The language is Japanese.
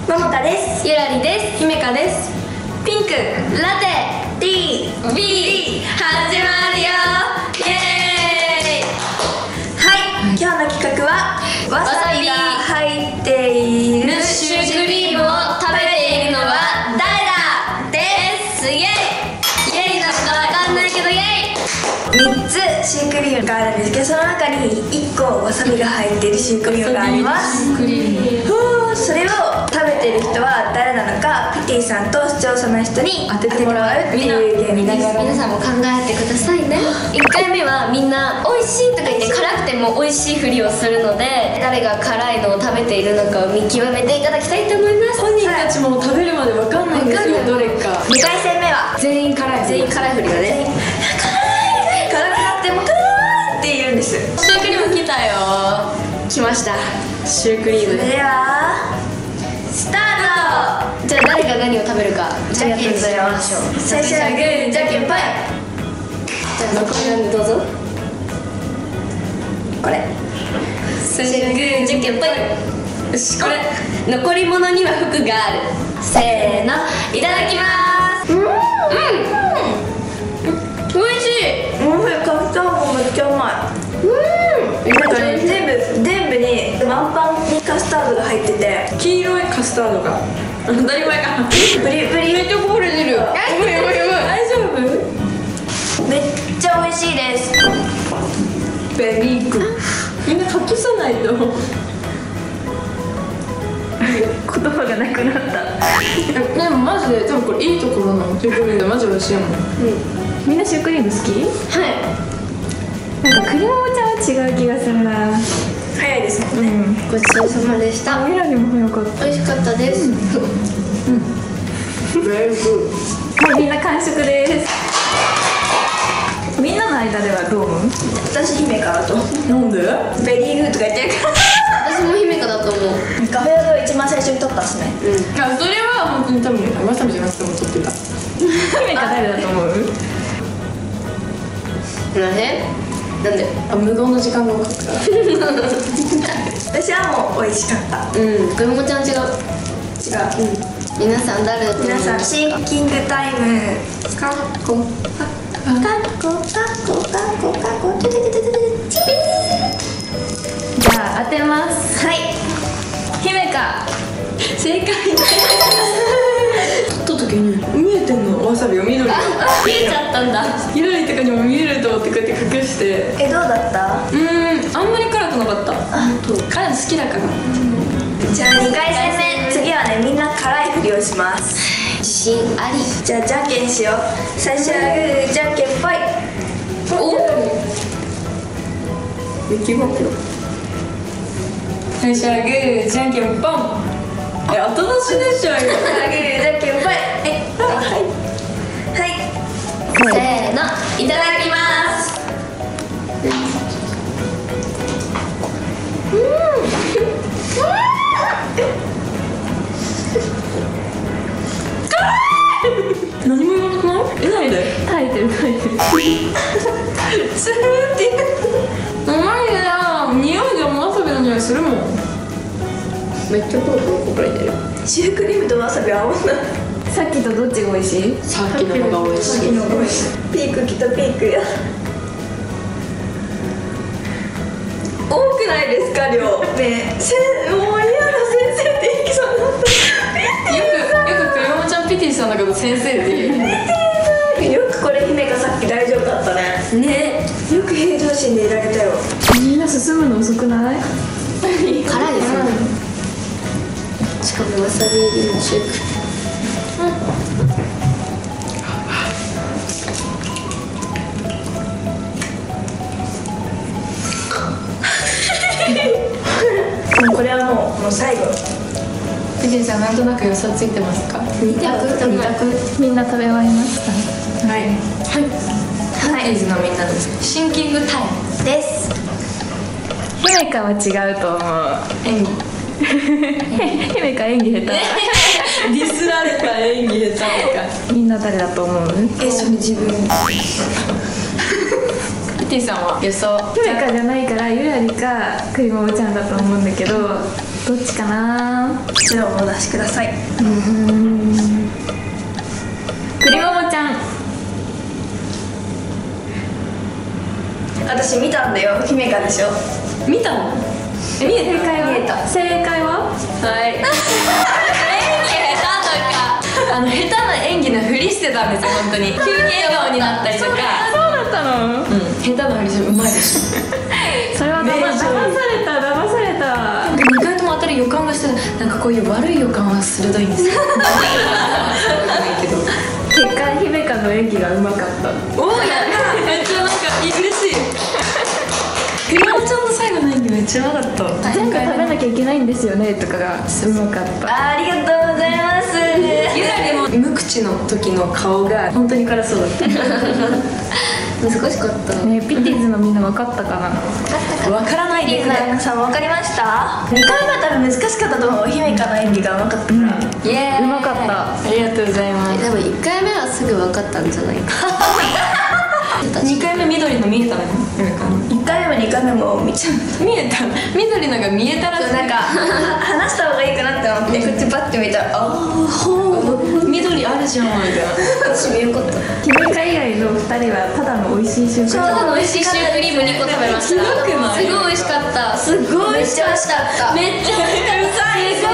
ももかです。 ゆらりです。 ひめかです。 ピンクラテ D B 始まるよ。イエーイ。 はい、今日の企画はわさびが入っているシュークリームを食べているのは誰だです。イエーイ。イエーイだかわかんないけどイエーイ。 3つシュークリームがあるんですけど、その中に1個わさびが入っているシュークリームがあります。 クリーム。 それを食べてる人は誰なのか、ピティさんと視聴者の人に当ててもらうっていうゲームです。 皆さんも考えてくださいね。1回目はみんな美味しいとか言って辛くても美味しいふりをするので、誰が辛いのを食べているのかを見極めていただきたいと思います。 本人たちも食べるまでわかんないんですよ、どれか。 2回戦目は全員辛い。 全員辛いふりだね。 辛くなっても辛いって言うんです。 シュークリーム来たよ。来ました、シュークリーム。 それではスタート。 じゃあ誰が何を食べるかじゃんけんしましょう。最初はグー、じゃんけんぽい。 じゃあ残りなんでどうぞ。 これ最初はグー、じゃんけんぽい。よし、これ残り物には服がある。せーの、いただきます。おいしい。 もうカスタードめっちゃうまい。なんかね、全部に満パンにカスタードが入ってて、 黄色いカスタードが当たり前か。 プリプリめっちゃこぼれてる。やばいやばいやばい。大丈夫？ めっちゃ美味しいです。 ベリーグッド。みんな隠さないと。 言葉がなくなった。 でもマジで多分これいいところなの。シュークリームマジ美味しいもん。 みんなシュークリーム好き？ はい。 なんかクリモモちゃんは違う気がするな。 早いですもんね。 ごちそうさまでした。 ミラにも早かった。 美味しかったです。 ベリーグッはい、みんな完食です。みんなの間ではどう思う？ 私姫かなと。 ド。なんで？ ベリーグーとか言ってるか私も姫香だと思う。 ら。カフェオレを一番最初に取ったっすね。 あ、それは本当に多分わさびじゃなくても取ってた。 姫か誰だと思う？ なんで？ あ、無言の時間が多かったから。 私はもう美味しかった。 ぐもちゃん違う。 違う。 皆さん誰だと思う？ 皆さんシンキングタイム。カッコカッコカッコカッコカッコカッコチチじゃあ当てます。 はい。 姫か。 正解です。 取った時に見えてんの、わさびが緑。 見えちゃったんだ。 ひらりとかにも見えると思ってこうやって隠して。 どうだった？ あんまり辛くなかった。辛いの好きだから。 じゃあ2回戦目。次はね、みんな辛いふりをします。 自信あり。 じゃあじゃんけんしよう。最初はグー、じゃんけんぽい。 できますよ。最初はグー、じゃんけんポン。後出しでしょ。 グー、じゃんけんぽい。はいはい。 せーの、いただきます。 何も言わなくない？なんで？ 耐えてる耐えてる。 スーってうまいな。匂いがわさびの匂いするもん。 めっちゃポロポロこぼれてる。 シュークリームとわさび合わない。 さっきとどっちが美味しい？ さっきの方が美味しい。 ピーク来たピークや。多くないですか量。ね、もう嫌な先生って言いそうになった。 よくクレモちゃんピティさんだけど先生って言う。 よくこれ姫がさっき大丈夫だったね。ね、よく平常心でいられたよ。 みんな進むの遅くない？ 辛いですよね。しかもわさび入りのシュークリーム。 これはもう最後。 ピティさんなんとなく予想ついてますか？ 2択。 みんな食べ終わりました。 はい。はい。ピティズのみんなです。シンキングタイムです。 姫かは違うと思う。 演技。 姫か演技下手。 ディスられた演技下手とか。 みんな誰だと思う？ それ自分。 ピティさんは予想。 姫かじゃないからゆらりかクリモモちゃんだと思うんだけど、 どっちかな。 それをお出しください。 くりももちゃん。 私見たんだよ。姫香でしょ。 見たの？ 正解は？ 見えた。 正解は？ はい演技下手とか下手な演技のふりしてたんですよ本当に。急に笑顔になったりとか。 そうだったの？ 下手なふりするうまいです。 それは騙された騙された。 2回とも当たる予感がしてなんかこういう悪い予感は鋭いんですよ。 結果姫香の演技がうまかった。 おおやった。めっちゃなんか嬉しい。くりもちゃんの最後の演技めっちゃうまかった。 全部食べなきゃいけないんですよねとかがうまかった。 ありがとうございます。 ゆらりも無口の時の顔が本当に辛そうだった。 難しかったね、ピティーズのみんな分かったかな。 わからないですね。 皆さん分かりました？ 2 回目は多分難しかったと思う。姫香の演技がうまかったから、 イエーイ。 うまかった。 ありがとうございます。 でも1回目はすぐ分かったんじゃないか。 2回目緑の見えたの？ 1回目も2回目も見ちゃう。 見えた。緑のが見えたらなんか話した方がいいかなって思ってこっちパッて見たら、ああほう緑あるじゃんみたいな。 私もよかった。 姫香以外の2人はただの美味しい瞬間。 ただの美味しいシュークリーム2個食べました。 すごくない？ すごい美味しかった。 すごい美味しかった。 めっちゃ美味しかった。